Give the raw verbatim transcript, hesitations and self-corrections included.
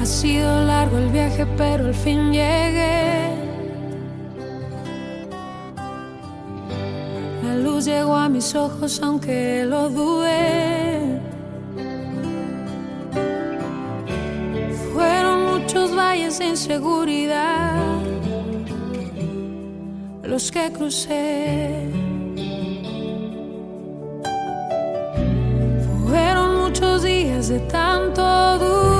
Ha sido largo el viaje, pero al fin llegué. La luz llegó a mis ojos, aunque lo dudé. Fueron muchos valles de inseguridad los que crucé. Fueron muchos días de tanto dudar.